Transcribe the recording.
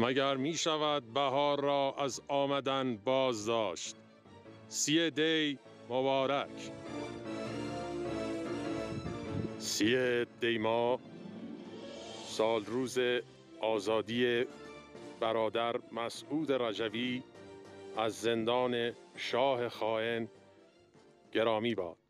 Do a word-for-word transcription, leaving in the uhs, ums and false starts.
مگر می شود بهار را از آمدن باز داشت. سی دی مبارک. سی دی ماه سال روز آزادی برادر مسعود رجوی از زندان شاه خائن گرامی باد.